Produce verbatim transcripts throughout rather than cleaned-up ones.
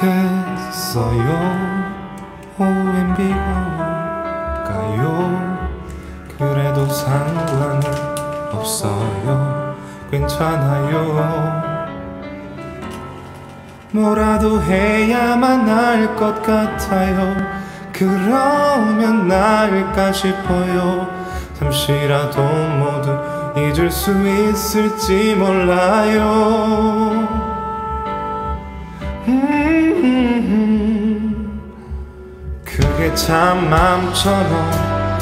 해야겠어요. 오후엔 비가 올까요? 그래도 상관은 없어요. 괜찮아요. 뭐라도 해야만 할 것 같아요. 그러면 나을까 싶어요. 잠시라도 모두 잊을 수 있을지 몰라요. 음, 그게 참 맘처럼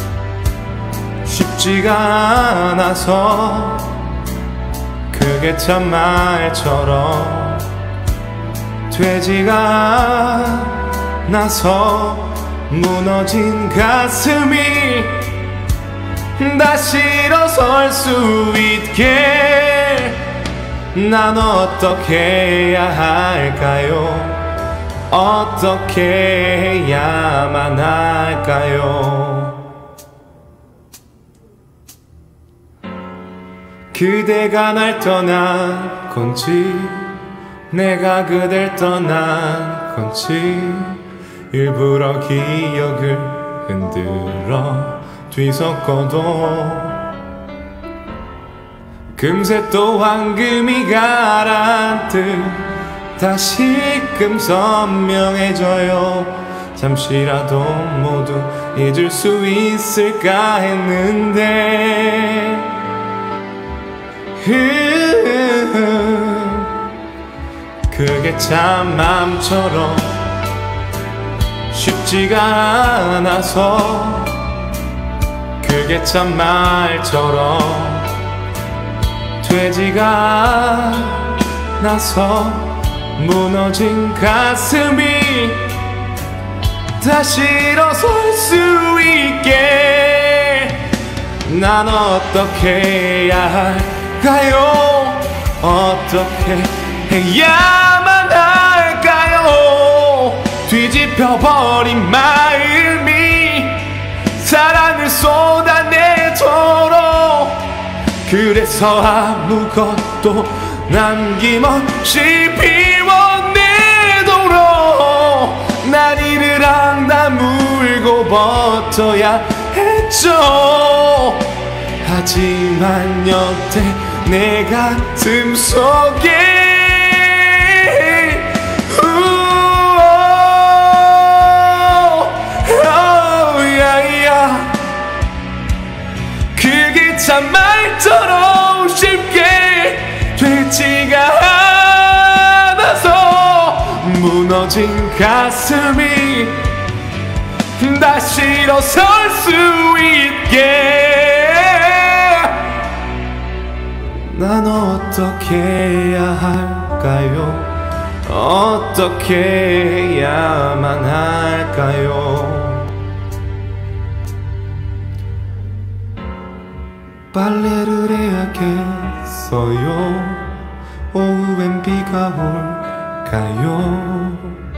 쉽지가 않아서, 그게 참 말처럼 되지가 않아서 무너진 가슴이 다시 일어설 수 있게 난 어떻게 해야 할까요? 어떻게 해야만 할까요? 그대가 날 떠난 건지 내가 그댈 떠난 건지 일부러 기억을 흔들어 뒤섞어도 금세 또 황금이 가라앉듯 다시금 선명해져요. 잠시라도 모두 잊을 수 있을까 했는데 그게 참 맘처럼 쉽지가 않아서, 그게 참 말처럼 되지가 않아서 무너진 가슴이 다시 일어설 수 있게 난 어떻게 해야 할까요? 어떻게 해야만 할까요? 뒤집혀버린 마음이 사랑을 쏟아내도록, 그래서 아무것도 남김없이 비워내도록 난 이를 악나물고 버텨야 했죠. 하지만 여태 내 가슴 속에 그게 참 말처럼 쉽게 되지가 않아서 무너진 가슴이 다시 일어설 수 있게 난 어떻게 해야 할까요? 어떻게 해야만 할까요? 빨래를 해야겠어요. 오후엔 비가 올까요?